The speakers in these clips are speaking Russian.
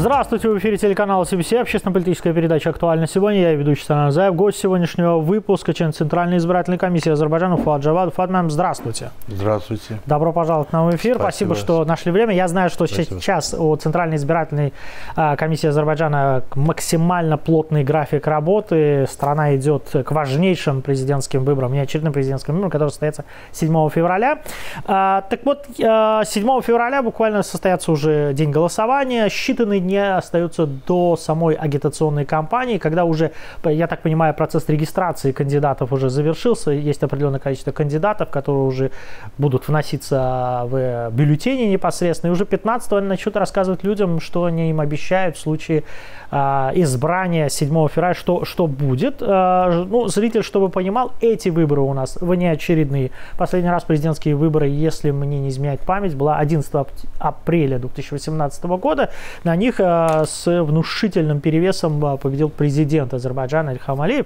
Здравствуйте, в эфире телеканала CBC, общественно-политическая передача «Актуально сегодня». Я ведущий Санар Заев. Гость сегодняшнего выпуска – член Центральной избирательной комиссии Азербайджана Фуат Джавадов. Фуат, здравствуйте. Здравствуйте. Добро пожаловать на эфир. Спасибо, что нашли время. Я знаю, что сейчас у Центральной избирательной комиссии Азербайджана максимально плотный график работы. Страна идет к важнейшим президентским выборам, неочередным президентским выборам, которые состоятся 7 февраля. Так вот, 7 февраля буквально состоится уже день голосования. Считанные дни остаются до самой агитационной кампании, когда уже, я так понимаю, процесс регистрации кандидатов уже завершился. Есть определенное количество кандидатов, которые уже будут вноситься в бюллетени непосредственно. И уже 15-го они начнут рассказывать людям, что они им обещают в случае избрания 7 февраля, что будет. Ну, зритель, чтобы понимал, эти выборы у нас внеочередные. Последний раз президентские выборы, если мне не изменяет память, была 11 апреля 2018 года. На них с внушительным перевесом победил президент Азербайджана Ильхам Алиев.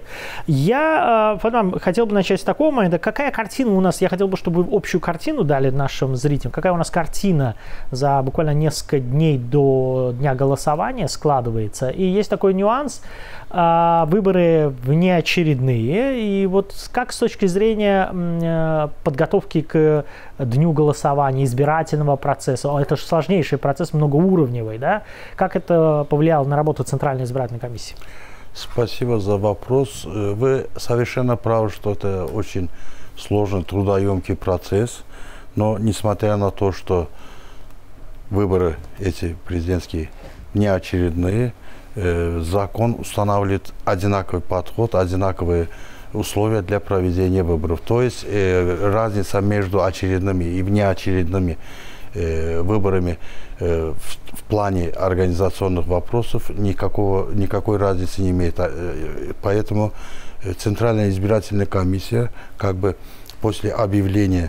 Я хотел бы начать с такого момента. Какая картина у нас? Я хотел бы, чтобы вы общую картину дали нашим зрителям. Какая у нас картина за буквально несколько дней до дня голосования складывается? И есть такой нюанс. Выборы внеочередные. И вот как с точки зрения подготовки к дню голосования, избирательного процесса, это же сложнейший процесс, многоуровневый, да? Как это повлияло на работу Центральной избирательной комиссии? Спасибо за вопрос. Вы совершенно правы, что это очень сложный, трудоемкий процесс. Но несмотря на то, что выборы эти президентские неочередные, закон устанавливает одинаковый подход, одинаковые условия для проведения выборов. То есть разница между очередными и внеочередными выборами в плане организационных вопросов никакой разницы не имеет. Поэтому Центральная избирательная комиссия как бы после объявления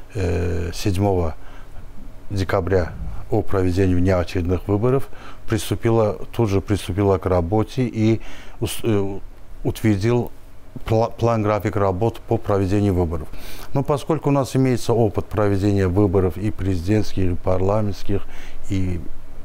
7 декабря о проведении внеочередных выборов тут же приступила к работе и утвердил план, график работ по проведению выборов. Но поскольку у нас имеется опыт проведения выборов и президентских, и парламентских, и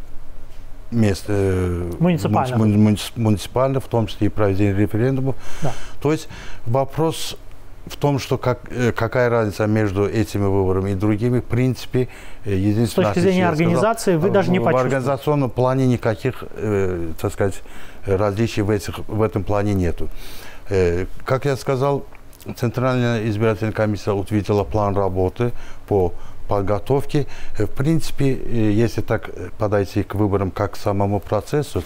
муниципальных, в том числе и проведения референдумов, да. То есть вопрос в том, что какая разница между этими выборами и другими, в принципе, единственное... С точки зрения организации вы даже не почувствуете? В организационном плане никаких, так сказать, различий в этом плане нету. Как я сказал, Центральная избирательная комиссия утвердила план работы по подготовке. В принципе, если так подойти к выборам как к самому процессу,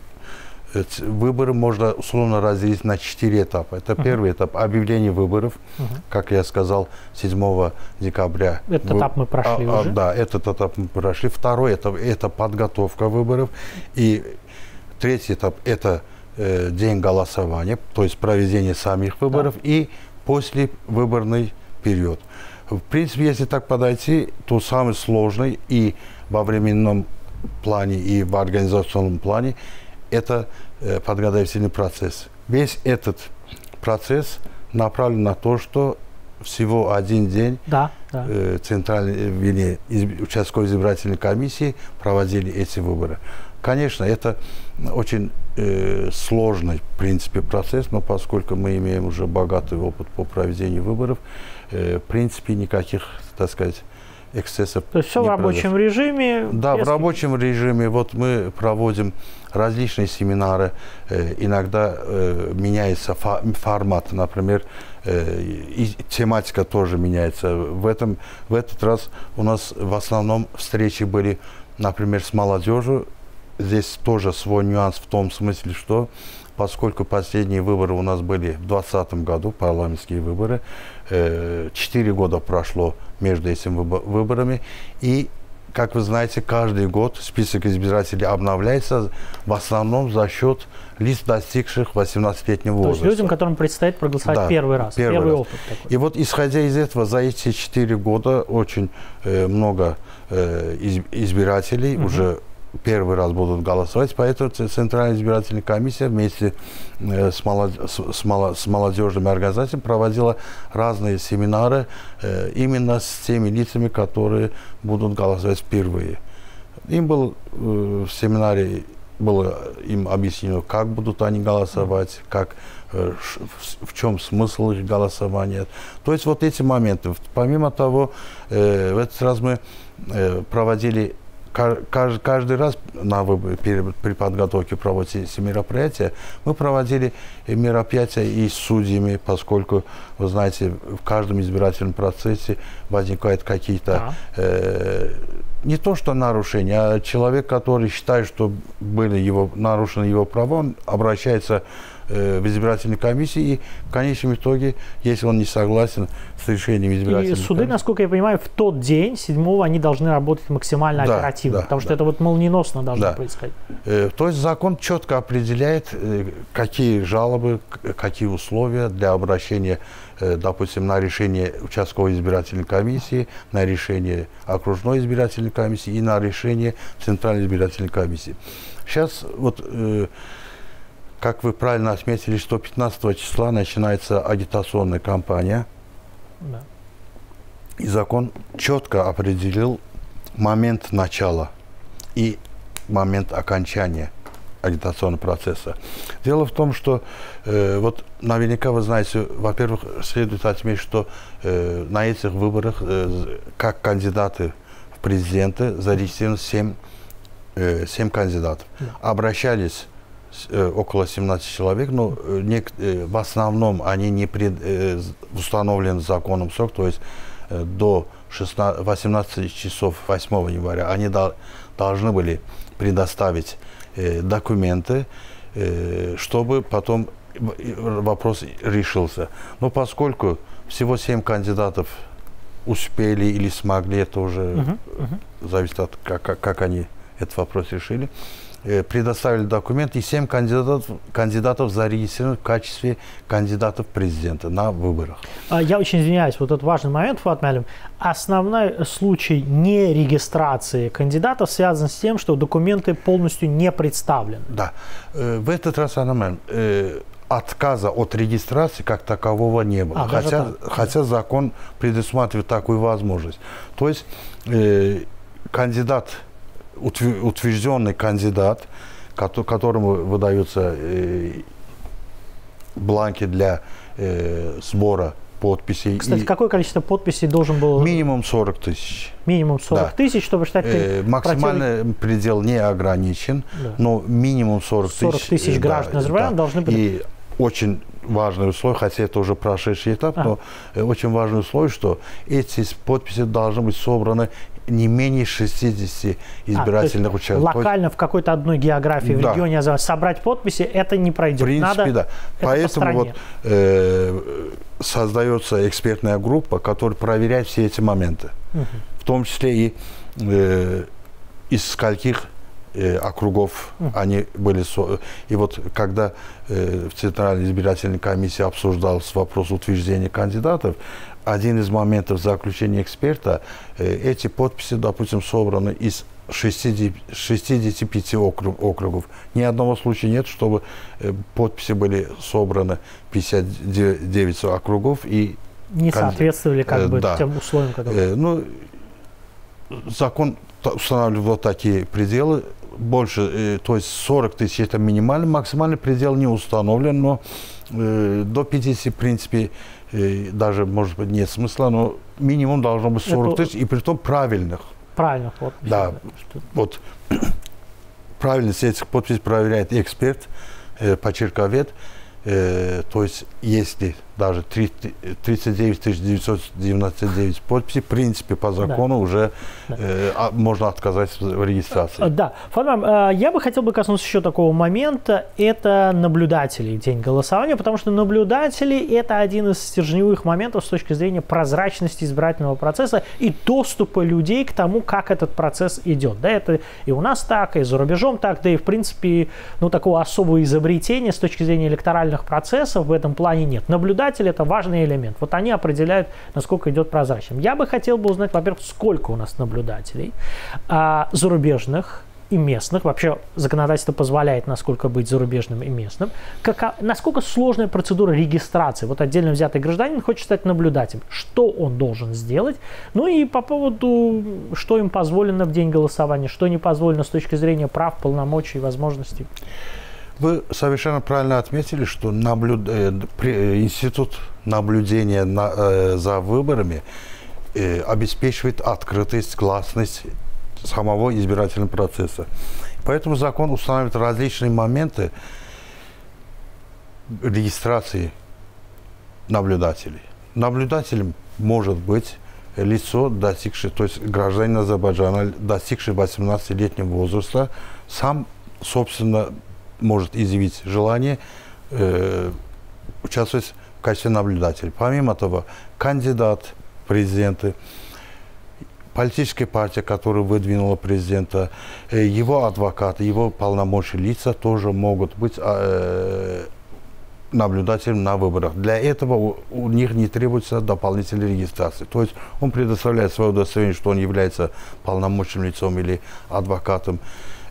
выборы можно условно разделить на 4 этапа. Это первый этап – объявление выборов, как я сказал, 7 декабря. Этот этап мы прошли уже? Да, этот этап мы прошли. Второй этап – это подготовка выборов. И третий этап – это день голосования, то есть проведение самих выборов, да. И послевыборный период. В принципе, если так подойти, то самый сложный и во временном плане, и в организационном плане это подготовительный процесс. Весь этот процесс направлен на то, что всего один день Центральной участковой избирательной комиссии проводили эти выборы. Конечно, это очень сложный, в принципе, процесс, но поскольку мы имеем уже богатый опыт по проведению выборов, в принципе, никаких, так сказать, эксцессов. То есть все в рабочем режиме? Да, в рабочем режиме. Вот мы проводим различные семинары, иногда меняется формат, например, и тематика тоже меняется. В этот раз у нас в основном встречи были, например, с молодежью. Здесь тоже свой нюанс в том смысле, что поскольку последние выборы у нас были в 2020 году, парламентские выборы, 4 года прошло между этими выборами, и, как вы знаете, каждый год список избирателей обновляется в основном за счет лиц, достигших 18-летнего возраста. То есть людям, которым предстоит проголосовать первый раз, первый опыт такой. И вот, исходя из этого, за эти 4 года очень много избирателей уже первый раз будут голосовать, поэтому Центральная избирательная комиссия вместе с молодежными организациями проводила разные семинары именно с теми лицами, которые будут голосовать впервые. Им был в семинаре было им объяснено, как будут они голосовать, как, в чем смысл их голосования. То есть вот эти моменты. Помимо того, в этот раз мы проводили каждый раз при подготовке проводить мероприятия, мы проводили мероприятия и с судьями, поскольку, вы знаете, в каждом избирательном процессе возникают какие-то не то что нарушения, а человек, который считает, что были нарушены его права, он обращается в избирательной комиссии, и в конечном итоге, если он не согласен с решением избирательной комиссии... И суды, насколько я понимаю, в тот день, 7-го, они должны работать максимально оперативно, потому что это вот молниеносно должно происходить. То есть закон четко определяет, какие жалобы, какие условия для обращения, допустим, на решение участковой избирательной комиссии, на решение окружной избирательной комиссии и на решение Центральной избирательной комиссии. Сейчас вот... Как вы правильно отметили, что 15 числа начинается агитационная кампания. Да. И закон четко определил момент начала и момент окончания агитационного процесса. Дело в том, что вот наверняка вы знаете, во-первых, следует отметить, что на этих выборах как кандидаты в президенты зарегистрировано 7 кандидатов. Да. Обращались около 17 человек, но в основном они не установлены законом срок, то есть до 18 часов 8 января они должны были предоставить документы, чтобы потом вопрос решился. Но поскольку всего 7 кандидатов успели или смогли, это уже зависит от как они этот вопрос решили, предоставили документы, и 7 кандидатов зарегистрированы в качестве кандидатов президента на выборах. Я очень извиняюсь, вот этот важный момент, Фуат Муалим. Основной случай нерегистрации кандидатов связан с тем, что документы полностью не представлены. Да. В этот раз, отказа от регистрации как такового не было, хотя закон предусматривает такую возможность. То есть утвержденный кандидат, которому выдаются бланки для сбора подписей. Кстати, какое количество подписей должен был? Минимум 40 тысяч. Минимум 40 тысяч, чтобы считать... Максимальный предел не ограничен, но минимум 40 тысяч. 40 тысяч граждан Азербайджана должны быть. И очень важное условие, хотя это уже прошедший этап, но очень важное условие, что эти подписи должны быть собраны не менее 60 избирательных участков. Локально в какой-то одной географии, в регионе собрать подписи, это не пройдет. В принципе, да. Поэтому вот, создается экспертная группа, которая проверяет все эти моменты. В том числе и из скольких округов они были. И вот когда в Центральной избирательной комиссии обсуждался вопрос утверждения кандидатов, один из моментов заключения эксперта, эти подписи, допустим, собраны из 65 округов. Ни одного случая нет, чтобы подписи были собраны 59 округов и не соответствовали тем условиям, которые... закон устанавливает вот такие пределы. Больше, то есть 40 тысяч это минимальный, максимальный предел не установлен, но до 50, в принципе, даже, может быть, нет смысла, но минимум должно быть 40 тысяч, и при том правильных. Правильных подписей. Да, вот правильность этих подписей проверяет эксперт, почерковед, то есть если даже 39 999 подписей, в принципе, по закону уже можно отказать в регистрации. Да. Фуат, я бы хотел коснуться еще такого момента, это наблюдатели в день голосования, потому что наблюдатели – это один из стержневых моментов с точки зрения прозрачности избирательного процесса и доступа людей к тому, как этот процесс идет. Да, это и у нас так, и за рубежом так, да и, в принципе, такого особого изобретения с точки зрения электоральных процессов в этом плане нет. Наблюдатели – это важный элемент. Вот они определяют, насколько идет прозрачным. Я бы хотел узнать, во-первых, сколько у нас наблюдателей зарубежных, и местных, вообще законодательство позволяет, насколько быть зарубежным и местным, насколько сложная процедура регистрации. Вот отдельно взятый гражданин хочет стать наблюдателем. Что он должен сделать? Ну и по поводу, что им позволено в день голосования, что не позволено с точки зрения прав, полномочий, возможностей. Вы совершенно правильно отметили, что институт наблюдения за выборами обеспечивает открытость, гласность самого избирательного процесса. Поэтому закон устанавливает различные моменты регистрации наблюдателей. Наблюдателем может быть лицо, достигшее, то есть гражданин Азербайджана, достигший 18-летнего возраста, сам, собственно, может изъявить желание участвовать в качестве наблюдателя. Помимо того, кандидат в президенты, политическая партия, которая выдвинула президента, его адвокаты, его полномочия лица тоже могут быть наблюдателем на выборах. Для этого у них не требуется дополнительной регистрации. То есть он предоставляет свое удостоверение, что он является полномочным лицом или адвокатом,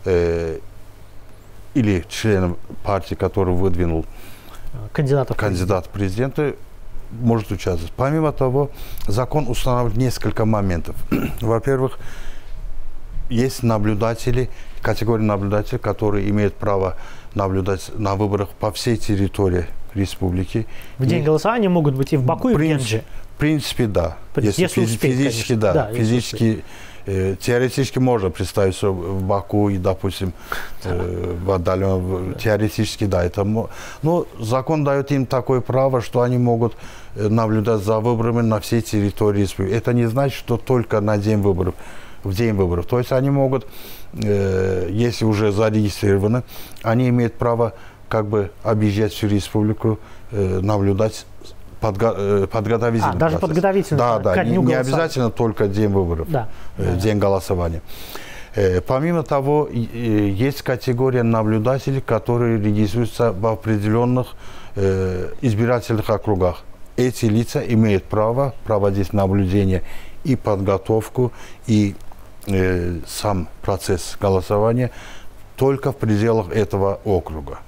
или членом партии, который выдвинул кандидат в президенты, может участвовать. Помимо того, закон устанавливает несколько моментов. Во-первых, есть наблюдатели, категория наблюдателей, которые имеют право наблюдать на выборах по всей территории республики. В день голосования могут быть и в Баку, и в Генджи. В принципе, да. Если успеть, физически, конечно. Да. Физически, теоретически можно представить, что в Баку и, допустим, в отдаленном, теоретически, да. Но закон дает им такое право, что они могут наблюдать за выборами на всей территории республики. Это не значит, что только на день выборов, в день выборов. То есть они могут, если уже зарегистрированы, они имеют право как бы объезжать всю республику, наблюдать подготовительный даже процесс. подготовительный. Да, не обязательно только день выборов, день голосования. Помимо того, есть категория наблюдателей, которые регистрируются в определенных избирательных округах. Эти лица имеют право проводить наблюдение и подготовку, и сам процесс голосования только в пределах этого округа.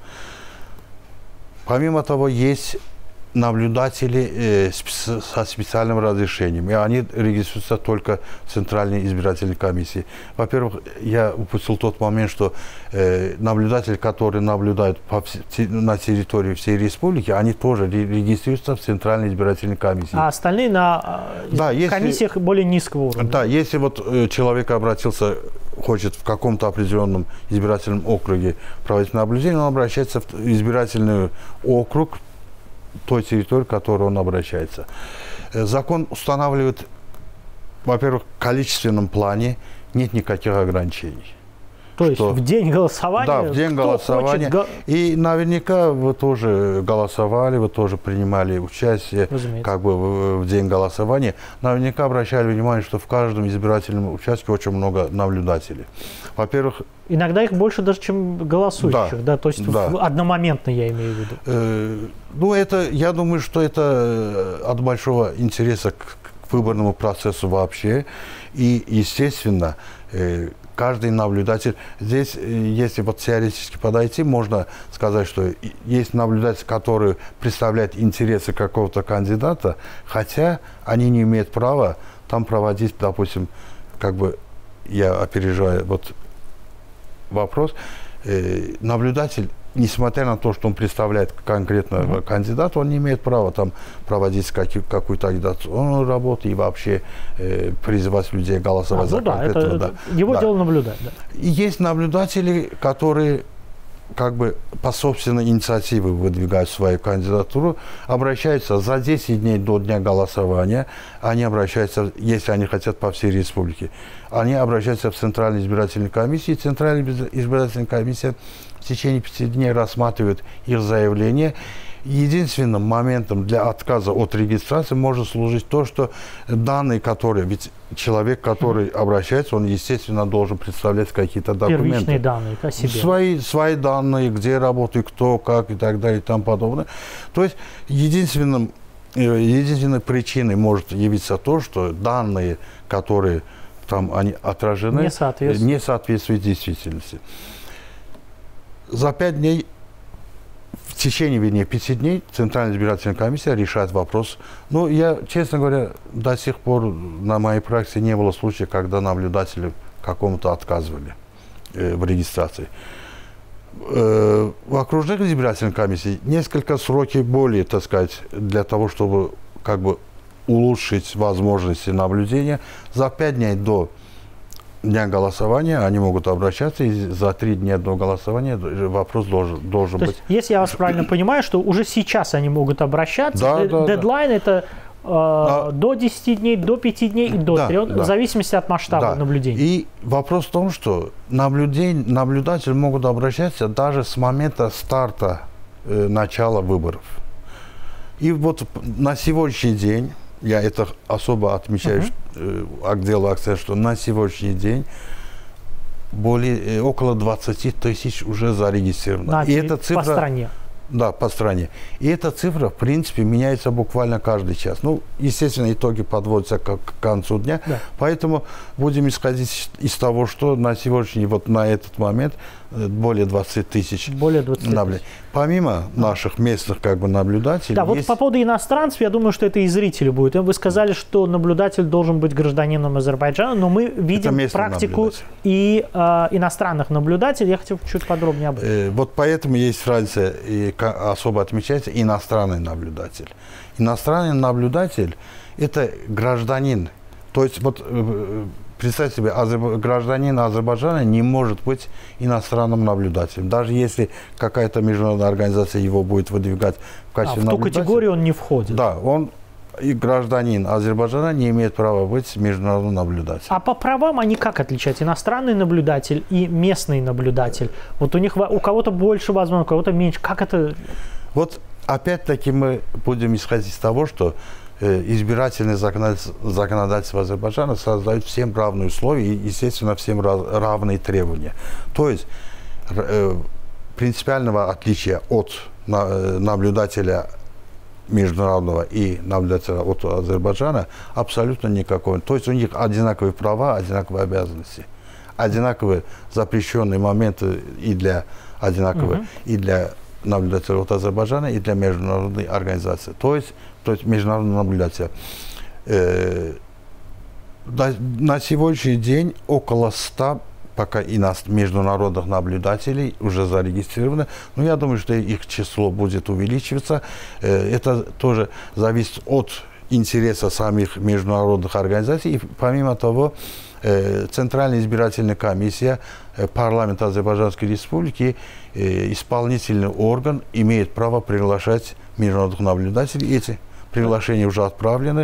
Помимо того, есть наблюдатели со специальным разрешением, и они регистрируются только в Центральной избирательной комиссии. Во-первых, я упустил тот момент, что наблюдатели, которые наблюдают на территории всей республики, они тоже регистрируются в Центральной избирательной комиссии. А остальные на комиссиях более низкого уровня? Да, если вот человек обратился, хочет в каком-то определенном избирательном округе проводить наблюдение, он обращается в избирательный округ той территории, к которой он обращается. Закон устанавливает, во-первых, в количественном плане нет никаких ограничений. То есть в день голосования? Да, в день голосования. И наверняка вы тоже голосовали, вы тоже принимали участие как бы в день голосования. Наверняка обращали внимание, что в каждом избирательном участке очень много наблюдателей. Во-первых, иногда их больше даже, чем голосующих, да, то есть одномоментно, я имею в виду. Ну, это, я думаю, что это от большого интереса к выборному процессу вообще. И, естественно, каждый наблюдатель, здесь, если вот теоретически подойти, можно сказать, что есть наблюдатели, которые представляют интересы какого-то кандидата, хотя они не имеют права там проводить, допустим, как бы, я опережаю вот вопрос, наблюдатель, несмотря на то, что он представляет конкретного кандидата, он не имеет права там проводить какую-то агитационную работу и вообще призывать людей голосовать за конкретного. Это его дело наблюдать. Да. И есть наблюдатели, которые как бы по собственной инициативе выдвигают свою кандидатуру, обращаются за 10 дней до дня голосования, они обращаются, если они хотят по всей республике, они обращаются в Центральную избирательную комиссию, и Центральная избирательная комиссия в течение 5 дней рассматривает их заявление. Единственным моментом для отказа от регистрации может служить то, что данные, которые, ведь человек, который обращается, он, естественно, должен представлять какие-то документы. Первичные данные о себе. Свои данные, где работает, кто, как и так далее и тому подобное. То есть единственной причиной может явиться то, что данные, которые там они отражены, не соответствуют действительности. За 5 дней, в течение, вернее, 5 дней Центральная избирательная комиссия решает вопрос. Ну, я, честно говоря, до сих пор на моей практике не было случая, когда наблюдатели какому-то отказывали в регистрации. В окружных избирательных комиссиях несколько сроки более, так сказать, для того, чтобы как бы улучшить возможности наблюдения. За 5 дней до дня голосования они могут обращаться, и за 3 дня до голосования вопрос должен быть. Есть, если я вас правильно понимаю, что уже сейчас они могут обращаться, дедлайн это до 10 дней, до 5 дней и до 3, в зависимости от масштаба наблюдения. И вопрос в том, что наблюдатели могут обращаться даже с момента старта начала выборов. И вот на сегодняшний день, я это особо отмечаю, делаю акцент, что на сегодняшний день около 20 тысяч уже зарегистрировано. И эта цифра, по стране. Да, по стране. И эта цифра, в принципе, меняется буквально каждый час. Ну, естественно, итоги подводятся к концу дня. Да. Поэтому будем исходить из того, что на сегодняшний, вот на этот момент, более 20 тысяч наблюдателей. Помимо наших местных как бы наблюдателей. Да, вот по поводу иностранцев, я думаю, что это и зрители будут. Вы сказали, что наблюдатель должен быть гражданином Азербайджана, но мы видим практику и иностранных наблюдателей. Я хотел чуть подробнее об этом. Вот поэтому есть разница, и особо отмечается иностранный наблюдатель. Иностранный наблюдатель – это гражданин. То есть вот представьте себе, гражданин Азербайджана не может быть иностранным наблюдателем. Даже если какая-то международная организация его будет выдвигать в качестве наблюдателя. В ту категорию он не входит. Да, он и гражданин Азербайджана не имеет права быть международным наблюдателем. А по правам они как отличать? Иностранный наблюдатель и местный наблюдатель? Вот у кого-то больше возможностей, у кого-то меньше. Как это? Вот опять-таки мы будем исходить из того, что избирательное законодательство Азербайджана создает всем равные условия и, естественно, всем равные требования. То есть принципиального отличия от наблюдателя международного и наблюдателя от Азербайджана абсолютно никакого. То есть у них одинаковые права, одинаковые обязанности, одинаковые запрещенные моменты и для и для наблюдателя от Азербайджана, и для международной организации. То есть международного наблюдателя. На сегодняшний день около 100 пока и международных наблюдателей уже зарегистрировано. Но я думаю, что их число будет увеличиваться. Это тоже зависит от интереса самих международных организаций. И помимо того, Центральная избирательная комиссия парламента Азербайджанской республики, исполнительный орган, имеет право приглашать международных наблюдателей. Эти приглашения уже отправлены.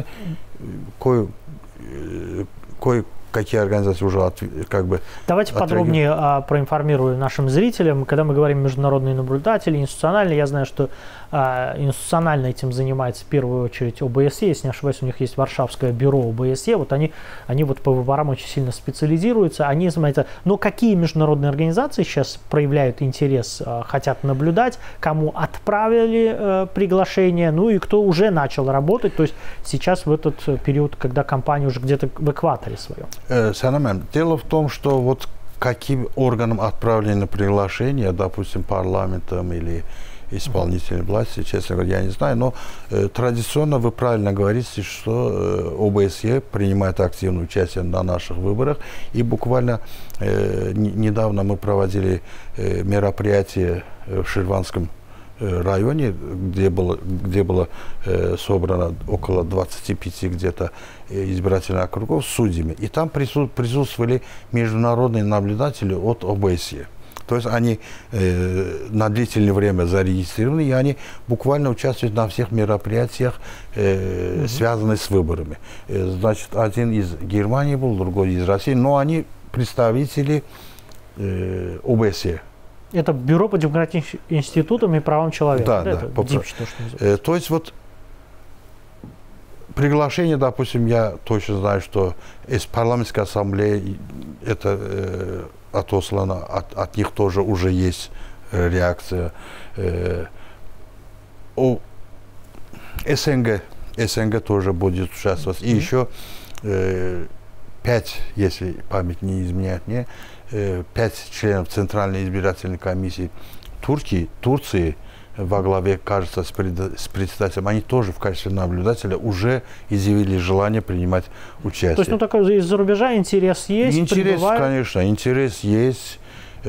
Какие организации уже Давайте подробнее проинформирую нашим зрителям. Когда мы говорим международные наблюдатели, институциональные, я знаю, что институционально этим занимается в первую очередь ОБСЕ. Если не ошибаюсь, у них есть Варшавское бюро ОБСЕ. Вот они вот по выборам очень сильно специализируются. Они занимаются. Но какие международные организации сейчас проявляют интерес, хотят наблюдать, кому отправили приглашение, ну и кто уже начал работать. То есть сейчас в этот период, когда компания уже где-то в экваторе своем. Санамэн, дело в том, что вот каким органам отправлено приглашение, допустим, парламентом или исполнительной власти, честно говоря, я не знаю, но традиционно вы правильно говорите, что ОБСЕ принимает активное участие на наших выборах, и буквально недавно мы проводили мероприятие в Ширванском районе, где было собрано около 25 где-то избирательных округов с судьями. И там присутствовали международные наблюдатели от ОБСЕ. То есть они на длительное время зарегистрированы, и они буквально участвуют на всех мероприятиях, связанных с выборами. Значит, один из Германии был, другой из России, но они представители ОБСЕ. Это Бюро по демократическим институтам и правам человека. Да. То есть вот приглашение, допустим, я точно знаю, что из парламентской ассамблеи это отослано, от них тоже уже есть реакция. СНГ тоже будет участвовать. И еще 5, если память не изменяет мне, 5 членов Центральной избирательной комиссии Турции во главе, кажется, с председателем, они тоже в качестве наблюдателя уже изъявили желание принимать участие. То есть, ну, такой из-за рубежа интерес есть? Интерес, конечно, интерес есть.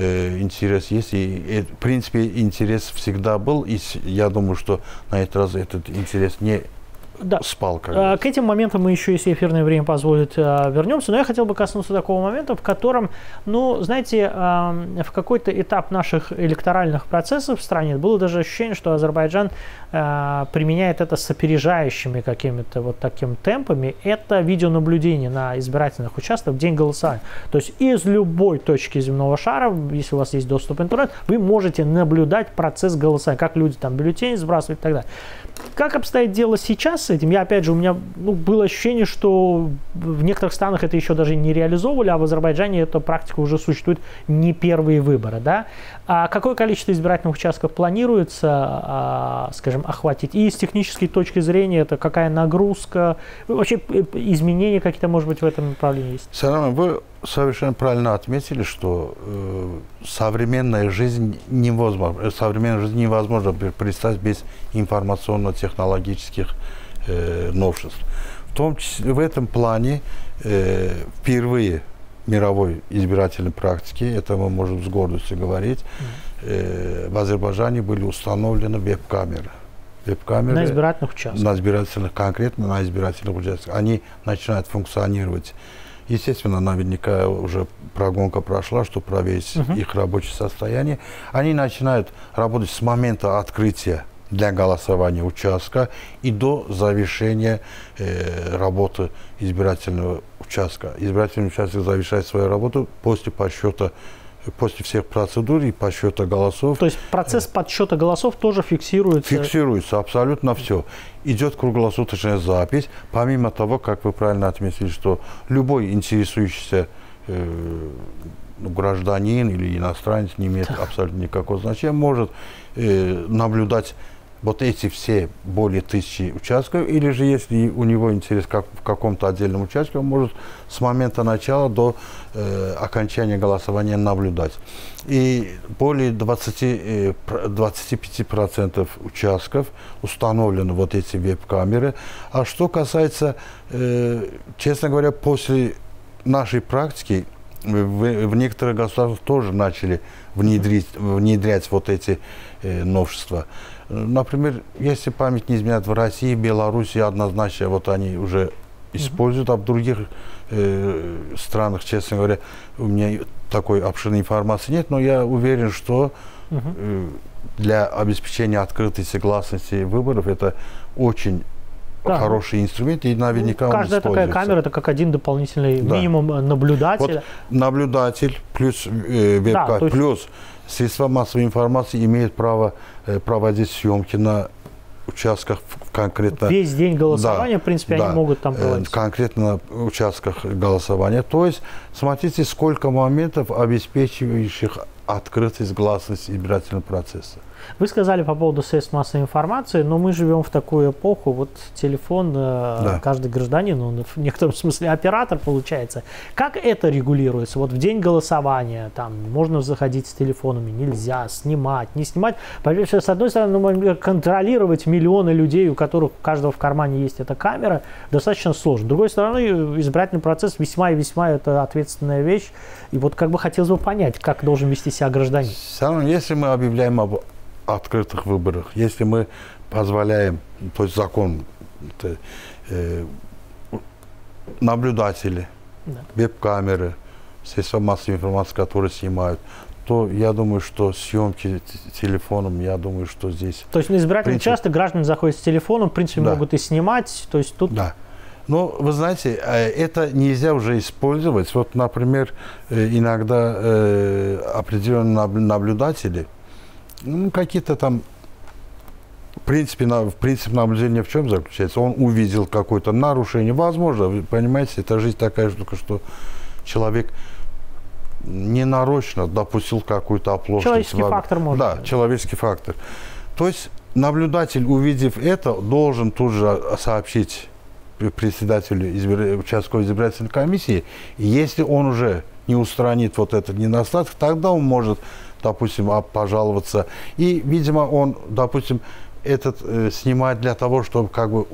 И, в принципе, интерес всегда был, и я думаю, что на этот раз этот интерес не спал. К этим моментам мы еще, если эфирное время позволит, вернемся. Но я хотел бы коснуться такого момента, в котором, ну, знаете, в какой-то этап наших электоральных процессов в стране было даже ощущение, что Азербайджан применяет это с опережающими какими-то вот такими темпами. Это видеонаблюдение на избирательных участках в день голосования. То есть из любой точки земного шара, если у вас есть доступ к интернету, вы можете наблюдать процесс голосования, как люди там бюллетени сбрасывают и так далее. Как обстоит дело сейчас с этим? Я, опять же, у меня было ощущение, что в некоторых странах это еще даже не реализовывали, а в Азербайджане эта практика уже существует не первые выборы. Да? А какое количество избирательных участков планируется, скажем, охватить? И с технической точки зрения, это какая нагрузка? Вообще изменения какие-то, может быть, в этом направлении есть? Салам, вы совершенно правильно отметили, что современная жизнь невозможно представить без информационно-технологических новшеств. В том числе в этом плане впервые в мировой избирательной практике, это мы можем с гордостью говорить, в Азербайджане были установлены веб-камеры. На избирательных участках? Конкретно на избирательных участках. Они начинают функционировать. Естественно, наверняка уже прогонка прошла, чтобы проверить их рабочее состояние. Они начинают работать с момента открытия для голосования участка и до завершения работы избирательного участка. Избирательный участок завершает свою работу после подсчета, после всех процедур и подсчета голосов. То есть процесс подсчета голосов тоже фиксируется? Фиксируется абсолютно все. Идет круглосуточная запись. Помимо того, как вы правильно отметили, что любой интересующийся гражданин или иностранец, не имеет абсолютно никакого значения, может наблюдать вот эти все более 1000 участков, или же, если у него интерес в каком-то отдельном участке, он может с момента начала до окончания голосования наблюдать. И более 25% участков установлены вот эти веб-камеры. А что касается, честно говоря, после нашей практики, в некоторых государствах тоже начали внедрять вот эти новшества. Например, если память не изменяет, в России, Беларуси однозначно вот они уже используют, а в других странах, честно говоря, у меня такой обширной информации нет, но я уверен, что для обеспечения открытости, гласности выборов это очень хороший инструмент, и наверняка каждая такая камера — это как один дополнительный минимум наблюдателя. Вот наблюдатель плюс веб-камера, плюс средства массовой информации имеют право проводить съемки на участках конкретно. Весь день голосования, в принципе, они могут там проводить. Конкретно на участках голосования. То есть, смотрите, сколько моментов, обеспечивающих открытость, гласность избирательного процесса. Вы сказали по поводу средств массовой информации, но мы живем в такую эпоху, вот телефон, каждый гражданин, он в некотором смысле оператор получается. Как это регулируется? Вот в день голосования там можно заходить с телефонами, нельзя, снимать, не снимать. С одной стороны, контролировать миллионы людей, у которых у каждого в кармане есть эта камера, достаточно сложно. С другой стороны, избирательный процесс весьма и весьма это ответственная вещь. И вот как бы хотелось бы понять, как должен вести себя гражданин. Если мы объявляем об открытых выборах, если мы позволяем, то есть закон, наблюдатели, веб-камеры, средства массовой информации, которые снимают, то я думаю, что съемки телефоном, я думаю, что здесь... То есть на избирательный участок граждане заходят с телефоном, в принципе, могут и снимать, то есть тут... Да. Но, вы знаете, это нельзя уже использовать. Вот, например, иногда определенные наблюдатели, какие-то там, принцип наблюдения в чем заключается? Он увидел какое-то нарушение. Возможно, вы понимаете, это жизнь такая штука, что человек ненарочно допустил какую-то оплошность. Человеческий фактор может. Да, человеческий фактор. То есть наблюдатель, увидев это, должен тут же сообщить председателю участковой избирательной комиссии, и если он уже не устранит вот этот недостаток, тогда он может, допустим, пожаловаться. И, видимо, он, допустим, этот снимает для того, чтобы как бы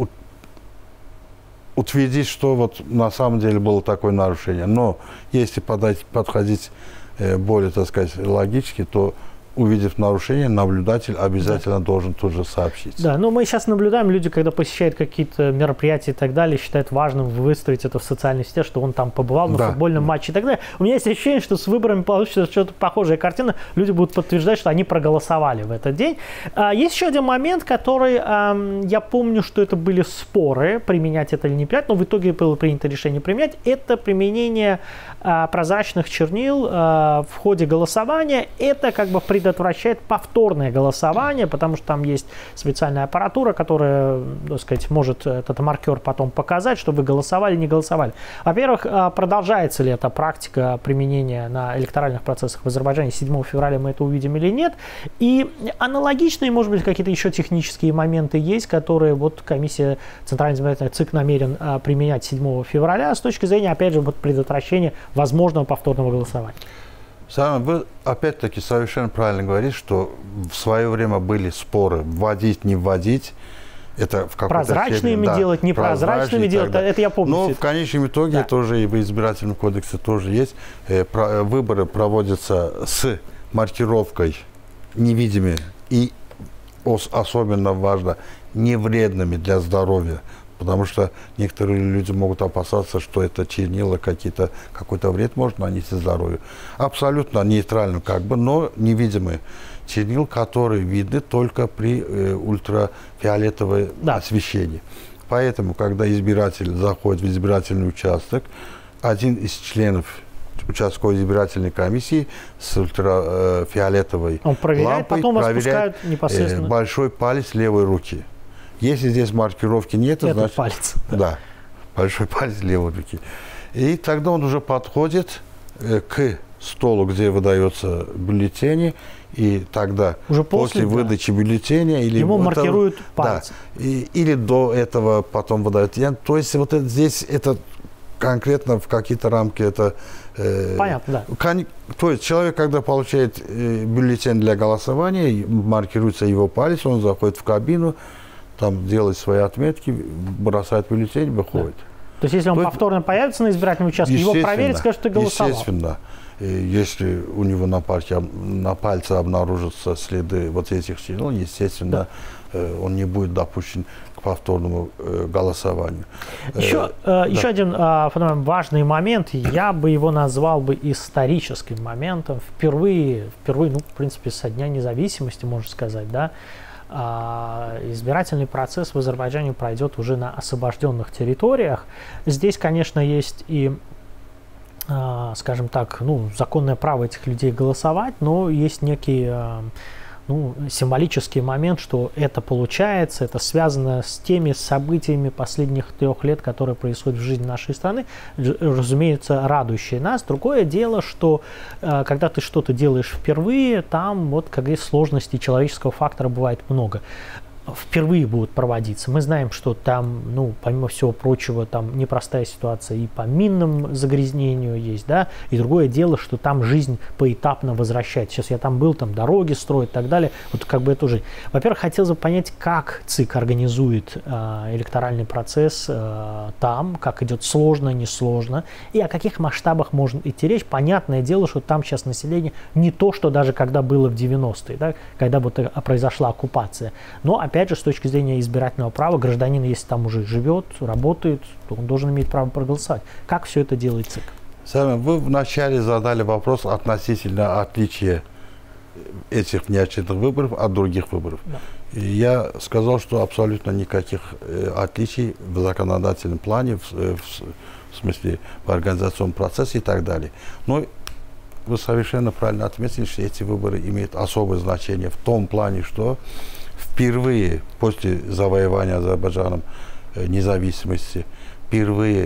утвердить, что вот на самом деле было такое нарушение. Но если подходить более, так сказать, логически, то, увидев нарушение, наблюдатель обязательно должен тут же сообщить. Да, но мы сейчас наблюдаем, люди, когда посещают какие-то мероприятия и так далее, считают важным выставить это в социальной сети, что он там побывал на футбольном матче и так далее. У меня есть ощущение, что с выборами получится что-то похожая картина. Люди будут подтверждать, что они проголосовали в этот день. Есть еще один момент, который, я помню, что это были споры, применять это или не применять, но в итоге было принято решение применять. Это применение прозрачных чернил в ходе голосования. Это как бы предотвращает повторное голосование, потому что там есть специальная аппаратура, которая, так сказать, может этот маркер потом показать, что вы голосовали, не голосовали. Во-первых, продолжается ли эта практика применения на электоральных процессах в Азербайджане 7 февраля, мы это увидим или нет. И аналогичные, может быть, какие-то еще технические моменты есть, которые вот комиссия Центральной избирательной ЦИК намерен применять 7 февраля с точки зрения, опять же, вот предотвращения возможного повторного голосования. Вы опять-таки совершенно правильно говорите, что в свое время были споры, вводить, не вводить. Это в прозрачными делать, непрозрачными делать, это я помню. Но в конечном итоге это уже и в избирательном кодексе тоже есть. Выборы проводятся с маркировкой невидимыми и, особенно важно, не вредными для здоровья. Потому что некоторые люди могут опасаться, что это чернила какой-то вред может нанести здоровью. Абсолютно нейтрально как бы, но невидимые чернила, которые видны только при ультрафиолетовом освещении. Поэтому, когда избиратель заходит в избирательный участок, один из членов участковой избирательной комиссии с ультрафиолетовой лампой проверяет непосредственно большой палец левой руки. Если здесь маркировки нет, значит... палец. Да, большой палец левой руки. И тогда он уже подходит к столу, где выдаются бюллетени, и тогда уже после выдачи бюллетеня... Или ему маркируют палец. Да, или до этого потом выдают. То есть вот здесь это конкретно в какие-то рамки это... Понятно, да. То есть человек, когда получает бюллетень для голосования, маркируется его палец, он заходит в кабину, там делает свои отметки, бросает бюллетень, выходит. Да. То есть, если он повторно появится на избирательном участке, его проверят, скажут, что ты голосовал. Естественно. Если у него на пальце обнаружатся следы вот этих чернил, естественно, он не будет допущен к повторному голосованию. Еще один важный момент, я бы его назвал бы историческим моментом. Впервые, ну, в принципе, со дня независимости, можно сказать, да, избирательный процесс в Азербайджане пройдет уже на освобожденных территориях. Здесь, конечно, есть и, скажем так, ну, законное право этих людей голосовать, но есть некий символический момент, что это получается, это связано с теми событиями последних 3 лет, которые происходят в жизни нашей страны, разумеется, радующие нас. Другое дело, что когда ты что-то делаешь впервые, там вот как есть сложностей человеческого фактора бывает много. Впервые будут проводиться. Мы знаем, что там, ну, помимо всего прочего, там непростая ситуация и по минному загрязнению есть, да, и другое дело, что там жизнь поэтапно возвращается. Сейчас я там был, там дороги строят и так далее. Вот как бы это уже... Во-первых, хотелось бы понять, как ЦИК организует электоральный процесс там, как идет сложно, несложно, и о каких масштабах можно идти речь. Понятное дело, что там сейчас население не то, что даже когда было в 90-е, да, когда вот произошла оккупация. Но, опять же, с точки зрения избирательного права, гражданин, если там уже живет, работает, то он должен иметь право проголосовать. Как все это делает ЦИК? Сами, вы вначале задали вопрос относительно отличия этих внеочередных выборов от других выборов. Да. И я сказал, что абсолютно никаких отличий в законодательном плане, в смысле в организационном процессе и так далее. Но вы совершенно правильно отметили, что эти выборы имеют особое значение в том плане, что впервые после завоевания Азербайджаном независимости, впервые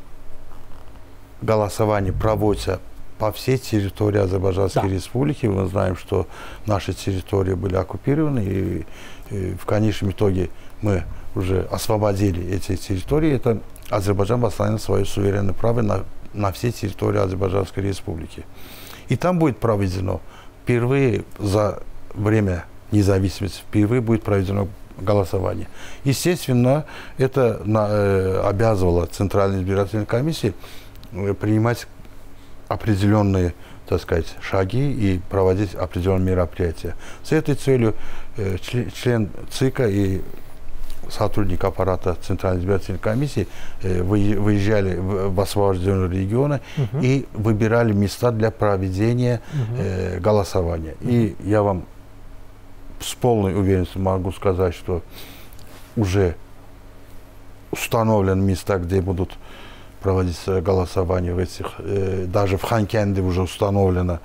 голосование проводится по всей территории Азербайджанской республики. Мы знаем, что наши территории были оккупированы, и в конечном итоге мы уже освободили эти территории, это Азербайджан восстановил свое суверенное право на все территории Азербайджанской республики. И там будет проведено впервые за время независимости, впервые будет проведено голосование. Естественно, это обязывало Центральную избирательную комиссию принимать определенные, так сказать, шаги и проводить определенные мероприятия. С этой целью член ЦИКа и сотрудник аппарата Центральной избирательной комиссии выезжали в освобожденные регионы и выбирали места для проведения голосования. И я вам с полной уверенностью могу сказать, что уже установлены места, где будут проводиться голосования в этих, даже в Ханкенде уже установлено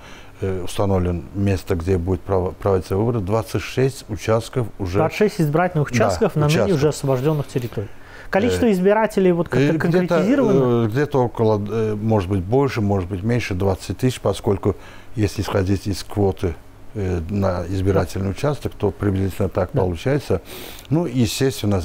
место, где будет проводиться выборы, 26 участков уже. 26 избирательных участков на ныне уже освобожденных территорий. Количество избирателей вот как-то конкретизировано? Где-то около, может быть, больше, может быть, меньше 20 тысяч, поскольку, если исходить из квоты на избирательный участок, то приблизительно так получается. Ну, естественно,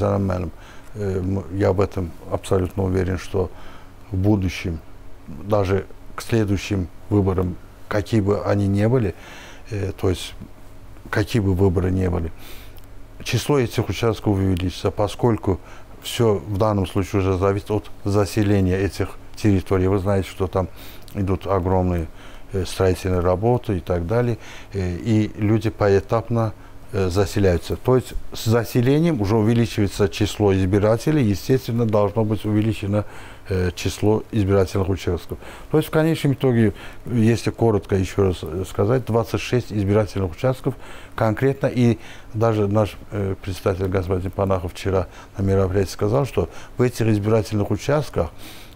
я в этом абсолютно уверен, что в будущем, даже к следующим выборам, какие бы они ни были, то есть какие бы выборы ни были, число этих участков увеличится, поскольку все в данном случае уже зависит от заселения этих территорий. Вы знаете, что там идут огромные строительные работы и так далее, и люди поэтапно заселяются. То есть с заселением уже увеличивается число избирателей, естественно, должно быть увеличено число избирательных участков. То есть в конечном итоге, если коротко еще раз сказать, 26 избирательных участков конкретно, и даже наш председатель господин Панахов вчера на мероприятии сказал, что в этих избирательных участках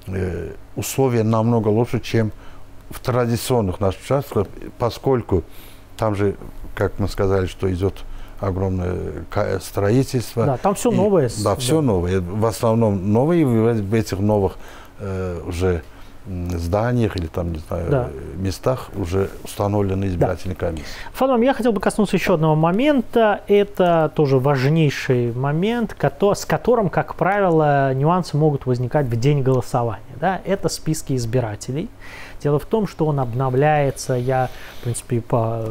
условия намного лучше, чем в традиционных наших участках, поскольку там же, как мы сказали, что идет огромное строительство. Да, там все новое. Да, все новое. В основном новые, в этих новых уже зданиях или там, не знаю, местах уже установлены избирательные комиссии. Фадман, я хотел бы коснуться еще одного момента. Это тоже важнейший момент, с которым, как правило, нюансы могут возникать в день голосования. Да? Это списки избирателей. Дело в том, что он обновляется. Я, в принципе,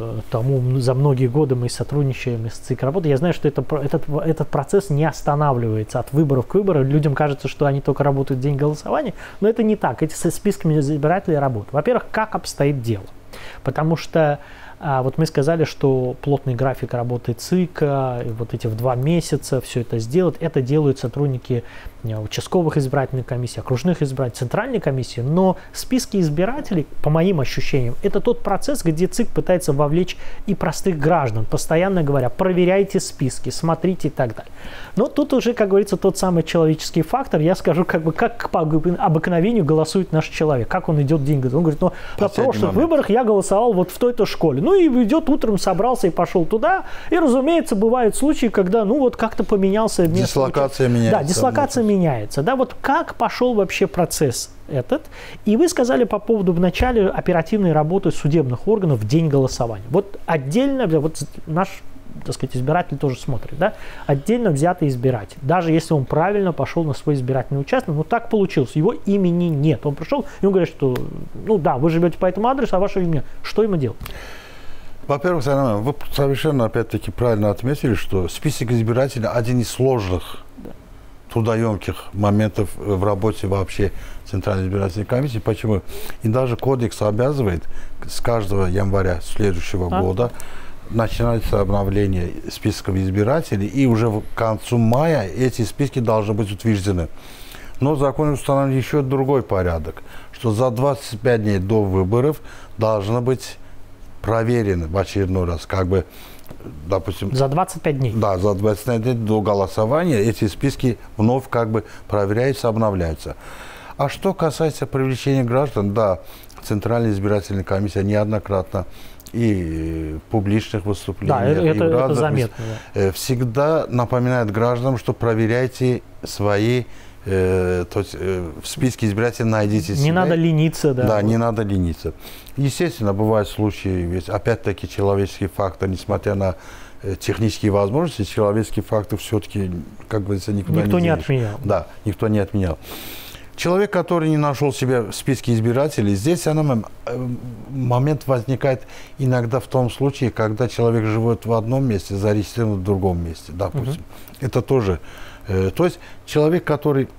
за многие годы мы сотрудничаем с ЦИК работы. Я знаю, что этот процесс не останавливается от выборов к выборам. Людям кажется, что они только работают в день голосования, но это не так. Эти со списками избирателей работают. Во-первых, как обстоит дело? Потому что вот мы сказали, что плотный график работы ЦИКа, и вот эти в 2 месяца все это сделать. Это делают сотрудники участковых избирательных комиссий, окружных избирательных, центральной комиссии. Но списки избирателей, по моим ощущениям, это тот процесс, где ЦИК пытается вовлечь и простых граждан, постоянно говоря, проверяйте списки, смотрите и так далее. Но тут уже, как говорится, тот самый человеческий фактор. Я скажу, как по обыкновению голосует наш человек, как он идет в день. Он говорит, ну, на прошлых выборах я голосовал вот в той-то школе. Ну и идет утром, собрался и пошел туда. И, разумеется, бывают случаи, когда, ну, вот как-то поменялся... Дислокация меняется. Да, дислокация меняется. Да, вот как пошел вообще процесс этот? И вы сказали по поводу в начале оперативной работы судебных органов в день голосования. Вот отдельно, вот наш, так сказать, избиратель тоже смотрит, да, отдельно взятый избиратель. Даже если он правильно пошел на свой избирательный участок, ну так получилось, его имени нет. Он пришел, и он говорит, что, ну да, вы живете по этому адресу, а ваше имя, что ему делать? Во-первых, вы совершенно, опять-таки, правильно отметили, что список избирателей один из сложных, трудоемких моментов в работе вообще Центральной избирательной комиссии. Почему? И даже кодекс обязывает с каждого января следующего года начинается обновление списков избирателей, и уже к концу мая эти списки должны быть утверждены. Но в законе установлен еще другой порядок, что за 25 дней до выборов должно быть проверено в очередной раз, как бы, допустим... За 25 дней? Да, за 25 дней до голосования эти списки вновь как бы проверяются, обновляются. А что касается привлечения граждан, да, Центральная избирательная комиссия неоднократно и в публичных выступлениях, да, это заметно, всегда напоминает гражданам, что проверяйте свои... то есть в списке избирателей найдите себя. Не надо лениться, да. Да, не надо лениться. Естественно, бывают случаи, ведь опять-таки человеческий фактор, несмотря на технические возможности, человеческий фактор все-таки, как говорится, никто не отменял. Да, никто не отменял. Человек, который не нашел себя в списке избирателей, здесь момент возникает иногда в том случае, когда человек живет в одном месте, зарегистрирован в другом месте, допустим. Это тоже. То есть человек, который,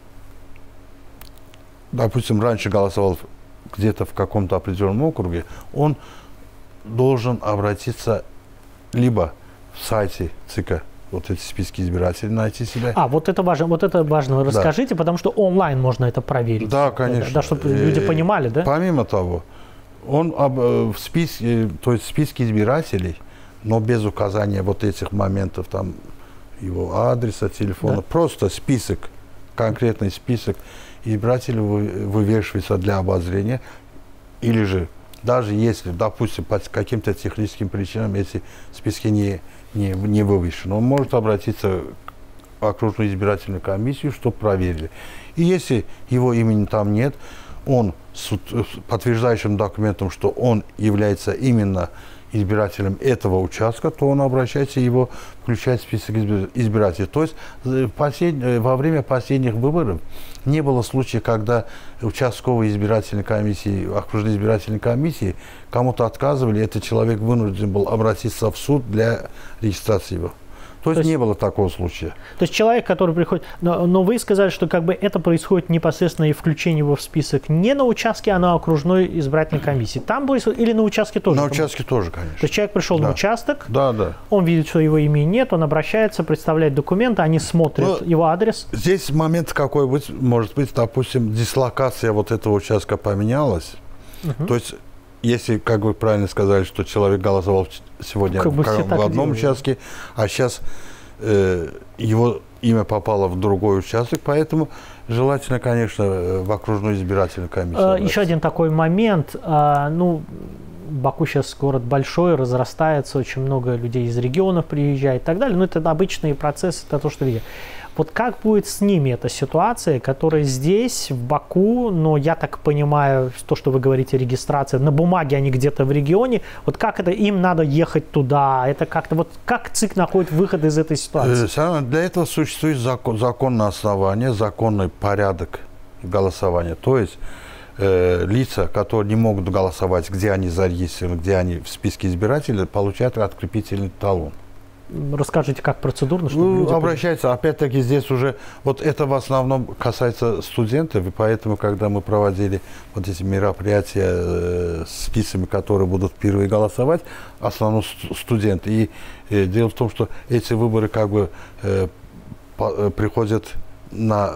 допустим, раньше голосовал где-то в каком-то определенном округе, он должен обратиться либо в сайте ЦИКа, вот эти списки избирателей найти себя. Вот это важно. Расскажите, потому что онлайн можно это проверить. Да, конечно. Да, чтобы люди понимали, да? Помимо того, он в списке, то есть в списке избирателей, но без указания вот этих моментов, там, его адреса, телефона, да. Просто список, конкретный список избирателей вывешивается для обозрения, или же, даже если, допустим, по каким-то техническим причинам эти списки не вывешены, он может обратиться в окружную избирательную комиссию, чтобы проверили. И если его имени там нет, он с подтверждающим документом, что он является именно избирателем этого участка, то он обращается, его включает в список избирателей. То есть во время последних выборов не было случая, когда участковые избирательные комиссии, окружные избирательные комиссии кому-то отказывали, этот человек вынужден был обратиться в суд для регистрации его. То есть не было такого случая. То есть человек, который приходит... Но вы сказали, что как бы это происходит непосредственно и включение его в список не на участке, а на окружной избирательной комиссии. Там происходит... Или на участке тоже? На участке тоже, конечно. То есть человек пришел на участок, да. Он видит, что его имени нет, он обращается, представляет документы, они смотрят его адрес. Здесь момент какой может быть, допустим, дислокация вот этого участка поменялась. То есть... Если, как вы правильно сказали, что человек голосовал сегодня в одном участке, а сейчас его имя попало в другой участок, поэтому желательно, конечно, в окружную избирательную комиссию. Еще один такой момент. Баку сейчас город большой, разрастается, очень много людей из регионов приезжает и так далее. Но это обычные процессы, это то, что видят. Вот как будет с ними эта ситуация, которая здесь, в Баку, но я так понимаю, то, что вы говорите, регистрация, на бумаге они где-то в регионе, вот как это, им надо ехать туда, это как-то, вот как ЦИК находит выход из этой ситуации? Для этого существует законное основание, законный порядок голосования, то есть лица, которые не могут голосовать, где они зарегистрированы, где они в списке избирателей, получают открепительный талон. Расскажите, как процедурно? Чтобы обращаются, опять-таки здесь уже, вот это в основном касается студентов, и поэтому, когда мы проводили вот эти мероприятия с списками, которые будут впервые голосовать, в основном студенты. И дело в том, что эти выборы как бы приходят на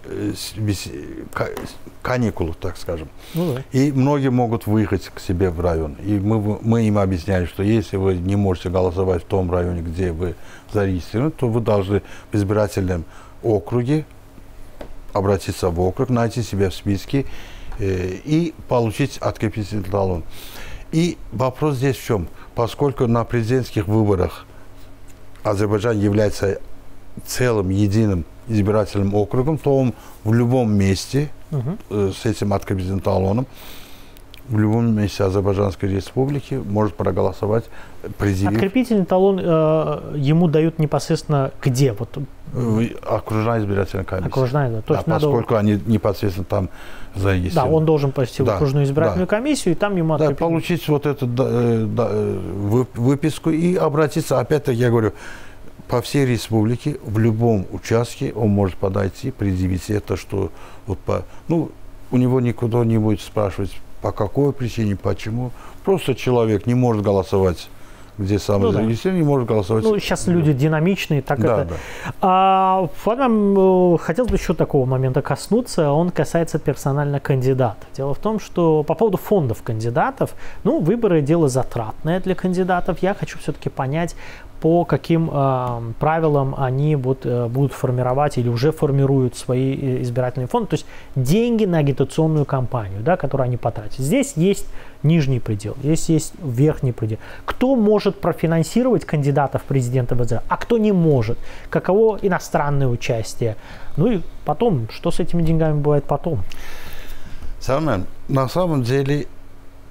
каникулы, так скажем. И многие могут выехать к себе в район. И мы им объясняли, что если вы не можете голосовать в том районе, где вы зарегистрированы, то вы должны в избирательном округе обратиться в округ, найти себя в списке и получить открепительный талон. И вопрос здесь в чем? Поскольку на президентских выборах Азербайджан является целым, единым избирательным округом, то он в любом месте с этим открепительным талоном, в любом месте Азербайджанской республики может проголосовать, предъявив... Открепительный талон ему дают непосредственно где? Вот. Окружная избирательная комиссия. Окружная, то есть поскольку они непосредственно там зарегистрированы. Да, он должен пойти в окружную избирательную комиссию, и там ему получить вот эту выписку и обратиться, опять-таки, я говорю, по всей республике, в любом участке он может подойти, предъявить это, что вот у него никуда не будет спрашивать, по какой причине, почему. Просто человек не может голосовать, где сам зарегистрирован, не может голосовать. Сейчас люди динамичные, так это. Хотелось бы еще такого момента коснуться, он касается персонально кандидата. Дело в том, что по поводу фондов кандидатов, выборы дело затратное для кандидатов. Я хочу все-таки понять, по каким правилам они будут формировать или уже формируют свои избирательные фонды, то есть деньги на агитационную кампанию, которую они потратят. Здесь есть нижний предел, здесь есть верхний предел. Кто может профинансировать кандидатов в президенты в Израиле, а кто не может? Каково иностранное участие? И потом, что с этими деньгами бывает потом? На самом деле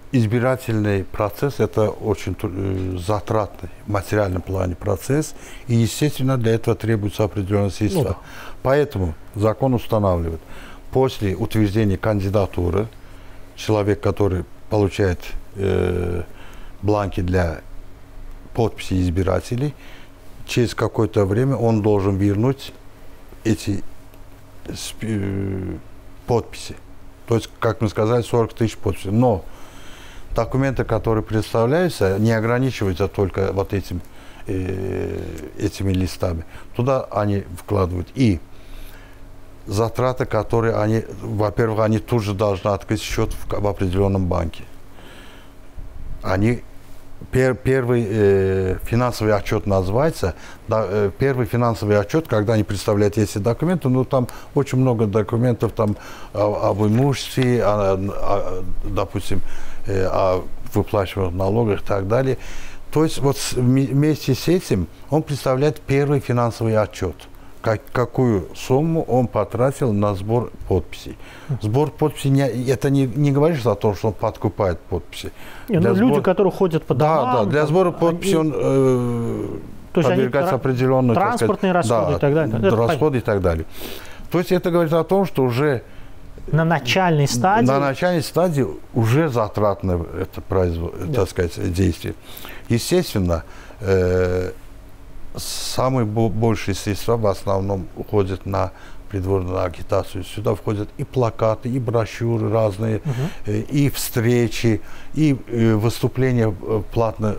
избирательный процесс – это очень затратный в материальном плане процесс, и, естественно, для этого требуются определенные средства. Ну, да. Поэтому закон устанавливает, после утверждения кандидатуры, человек, который получает бланки для подписи избирателей, через какое-то время он должен вернуть эти подписи. То есть, как мы сказали, 40 тысяч подписей. Но документы, которые представляются, не ограничиваются только вот этими листами. Туда они вкладывают и затраты, которые они, во-первых, они тут же должны открыть счет в определенном банке. Они первый финансовый отчет называется. Первый финансовый отчет, когда они представляют эти документы, ну там очень много документов там об имуществе, допустим, о выплачиваемых налогах и так далее. То есть вот вместе с этим он представляет первый финансовый отчет. Какую сумму он потратил на сбор подписей. Сбор подписей, это не говоришь о том, что он подкупает подписи. Люди, которые ходят по домам. Да, для сбора подписей он подвергается определенным... Транспортные расходы и так далее. Расходы и так далее. То есть это говорит о том, что уже... На начальной стадии? На начальной стадии уже затратно это так сказать, действие. Естественно, самые большие средства в основном уходят на предвыборную агитацию. Сюда входят и плакаты, и брошюры разные, и встречи, и выступления в платном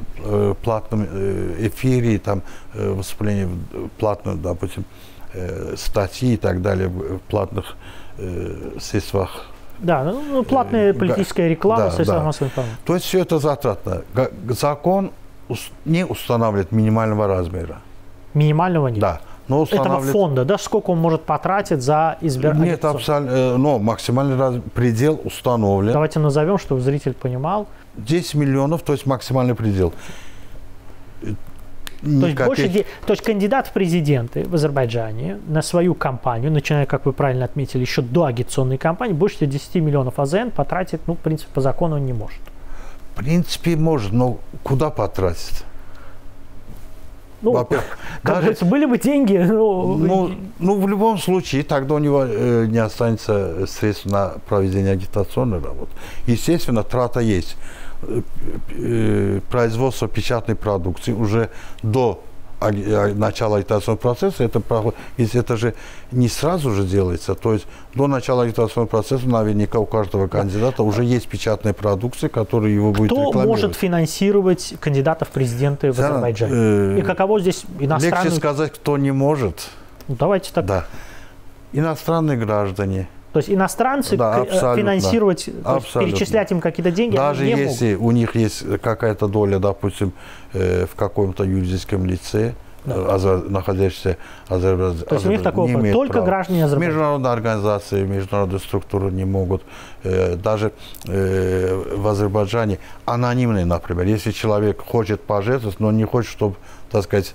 эфире, там, выступления в платном, допустим, статьи и так далее, в платных средствах. Да, платная политическая реклама, средства массовой информации. То есть все это затратно. Закон не устанавливает минимального размера. Минимального нет? Да. Но этого фонда, да, сколько он может потратить за избирательный? Нет, абсолютно, но максимальный предел установлен. Давайте назовем, чтобы зритель понимал. 10 миллионов, то есть максимальный предел. То есть кандидат в президенты в Азербайджане на свою кампанию, начиная, как вы правильно отметили, еще до агитационной кампании, больше 10 миллионов АЗН потратить, в принципе, по закону он не может. В принципе, может, но куда потратить? Даже были бы деньги. В любом случае, тогда у него не останется средств на проведение агитационной работы. Естественно, трата есть. Производство печатной продукции уже до начала агитационного процесса, если это же не сразу же делается, то есть до начала агитационного процесса наверняка у каждого кандидата уже есть печатная продукция, которая его будет рекламировать. Кто может финансировать кандидатов в президенты в Азербайджане? И каково здесь иностранные... Легче сказать, кто не может. Давайте так. Да. Иностранные граждане. То есть иностранцы финансировать, перечислять им какие-то деньги, даже они не если могут. У них есть какая-то доля, допустим, в каком-то юридическом лице, находящийся Азербайджан. То есть у них такого только права. Граждане Азербайджана. Международные организации, международные структуры не могут. Даже в Азербайджане анонимные, например. Если человек хочет пожертвовать, но не хочет, чтобы, так сказать,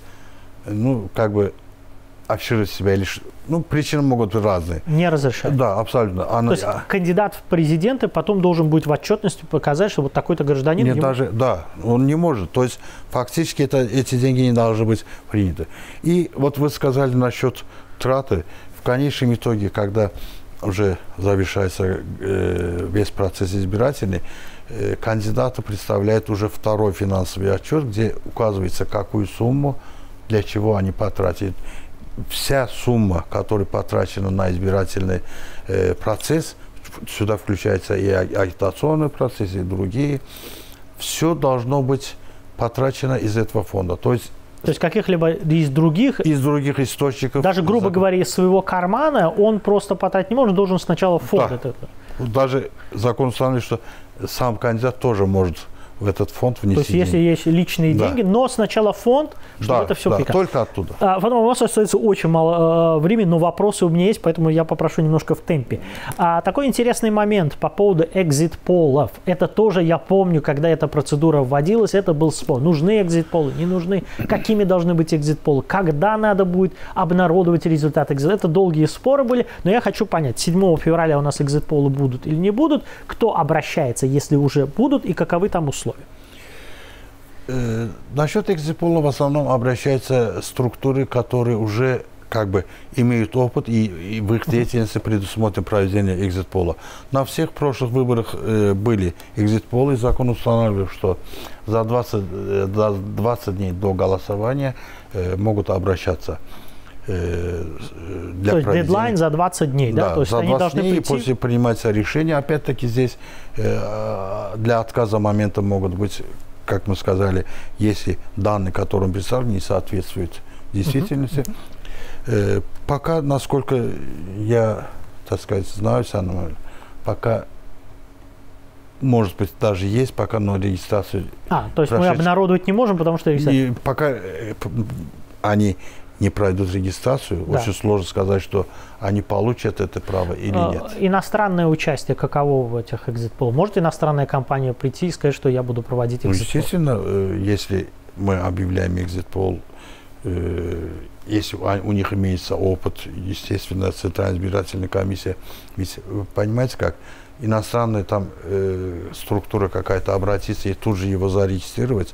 афишировать себя или причины могут быть разные. Не разрешают. Да, абсолютно. То есть кандидат в президенты потом должен будет в отчетности показать, что вот такой-то гражданин... Да, он не может. То есть фактически эти деньги не должны быть приняты. И вот вы сказали насчет траты. В конечном итоге, когда уже завершается весь процесс избирательный, кандидаты представляют уже второй финансовый отчет, где указывается, какую сумму, для чего они потратили. Вся сумма, которая потрачена на избирательный процесс, сюда включается и агитационный процесс, и другие, все должно быть потрачено из этого фонда. То есть каких-либо из других источников. Даже, грубо говоря, из своего кармана он просто потратить не может, он должен сначала в фонд. Даже закон устанавливает, что сам кандидат тоже может в этот фонд внести. То есть, если есть личные деньги, но сначала фонд, чтобы это все прекрасно. Только оттуда. Потом у нас остается очень мало времени, но вопросы у меня есть, поэтому я попрошу немножко в темпе. Такой интересный момент по поводу экзит-полов. Это тоже я помню, когда эта процедура вводилась, это был спор. Нужны экзит-полы, не нужны? Какими должны быть экзит-полы? Когда надо будет обнародовать результаты экзит? Это долгие споры были, но я хочу понять, 7 февраля у нас экзит-полы будут или не будут? Кто обращается, если уже будут, и каковы там условия? Насчет экзит-пола в основном обращаются структуры, которые уже как бы имеют опыт и в их деятельности предусмотрено проведение экзит-пола. На всех прошлых выборах были экзит-полы, закон устанавливает, что за 20 дней до голосования могут обращаться. То есть дедлайн за 20 дней, да? То есть за 20 они должны дней прийти... после принимается решение. Опять-таки здесь для отказа момента могут быть, как мы сказали, если данные, которым представлены, не соответствуют действительности. Пока, насколько я, так сказать, знаю, пока, может быть, даже есть, пока, но регистрацию... то есть мы обнародовать не можем, потому что... И пока они не пройдут регистрацию, очень сложно сказать, что они получат это право или нет. Иностранное участие каково в этих экзит-полах? Может иностранная компания прийти и сказать, что я буду проводить экзит-пол? Естественно, если мы объявляем экзит-пол, если у них имеется опыт, естественно, Центральная избирательная комиссия, ведь вы понимаете, как иностранная там структура какая-то обратится и тут же его зарегистрировать,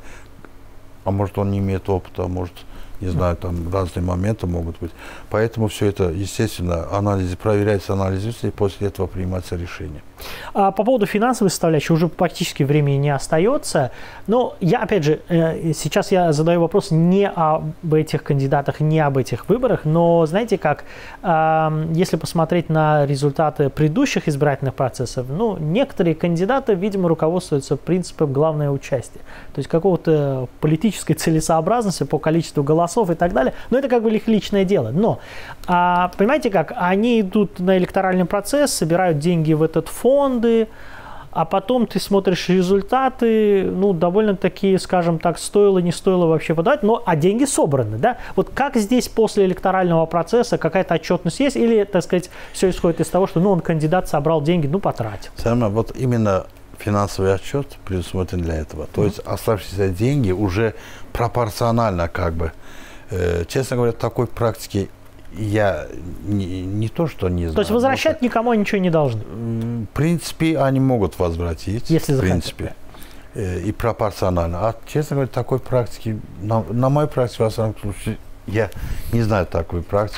а может он не имеет опыта, а может, не знаю, там разные моменты могут быть. Поэтому все это, естественно, проверяется, анализируется, и после этого принимается решение. По поводу финансовой составляющей уже практически времени не остается. Но я, опять же, сейчас я задаю вопрос не об этих кандидатах, не об этих выборах, но знаете как, если посмотреть на результаты предыдущих избирательных процессов, ну, некоторые кандидаты, видимо, руководствуются принципом главное участие. То есть какого-то политической целесообразности по количеству голосов и так далее. Но это как бы их личное дело. Но, понимаете как, они идут на электоральный процесс, собирают деньги в этот фонды, а потом ты смотришь результаты, ну, довольно-таки, скажем так, стоило, не стоило вообще подать, а деньги собраны, да? Вот как здесь после электорального процесса какая-то отчетность есть, или, так сказать, все исходит из того, что, он кандидат собрал деньги, потратил? Самое, вот именно финансовый отчет предусмотрен для этого. То есть оставшиеся деньги уже пропорционально, как бы, честно говоря, такой практики я не то, что не знаю. То есть возвращать никому ничего не должны? В принципе, они могут возвратить. Если захотят. В принципе. И пропорционально. А, честно говоря, такой практики, на моей практике, в основном случае, я не знаю такой практики,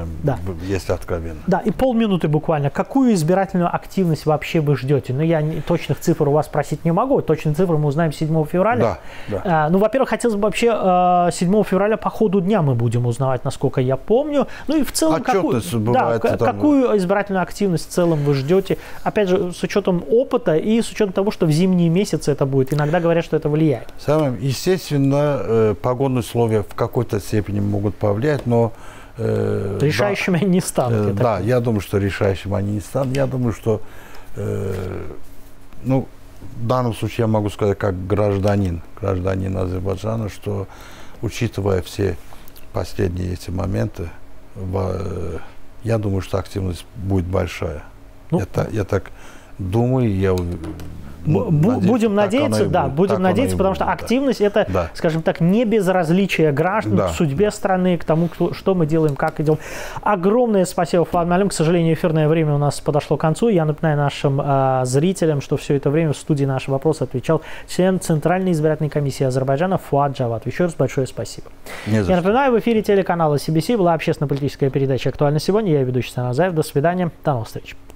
если откровенно. Да, и полминуты буквально. Какую избирательную активность вообще вы ждете? Я точных цифр у вас спросить не могу. Точные цифры мы узнаем 7 февраля. Да. Во-первых, хотелось бы вообще 7 февраля по ходу дня мы будем узнавать, насколько я помню. Ну и в целом, какую избирательную активность в целом вы ждете? Опять же, с учетом опыта и с учетом того, что в зимние месяцы это будет. Иногда говорят, что это влияет. Естественно, погодные условия в какой-то степени могут повлиять, но... решающими они не станут. Я думаю, что решающими они не станут. Я думаю, что в данном случае я могу сказать, как гражданин Азербайджана, что, учитывая все последние эти моменты, я думаю, что активность будет большая. Я так думаю, будем надеяться, потому что активность это, скажем так, не безразличие граждан к судьбе страны, к тому, что мы делаем, как идем. Огромное спасибо, Фуад Муалим. К сожалению, эфирное время у нас подошло к концу. Я напоминаю нашим зрителям, что все это время в студии наши вопросы отвечал член Центральной избирательной комиссии Азербайджана Фуад Джавад. Еще раз большое спасибо. Я напоминаю, в эфире телеканала CBC была общественно-политическая передача «Актуально сегодня». Я ведущий Сан Азаев. До свидания. До новых встреч.